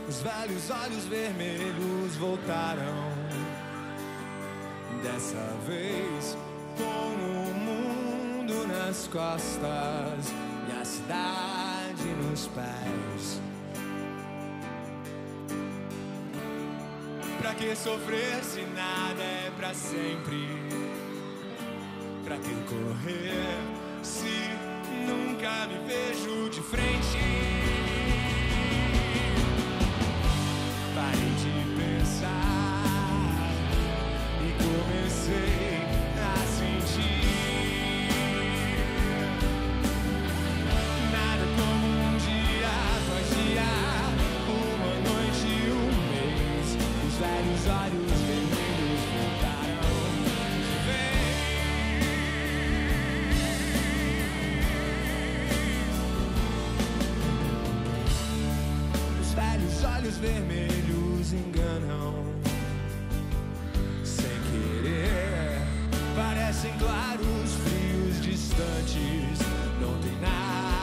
Os velhos olhos vermelhos voltaram, dessa vez com o mundo nas costas e a cidade nos pés. Pra que sofrer se nada é pra sempre? Pra que correr se nunca me vejo de frente? Parei de pensar e comecei a sentir nada como um dia após dia, uma noite e um mês. Os velhos olhos vermelhos voltaram de vez. Os velhos olhos vermelhos enganam sem querer, parecem claros, frios, distantes. Não tem nada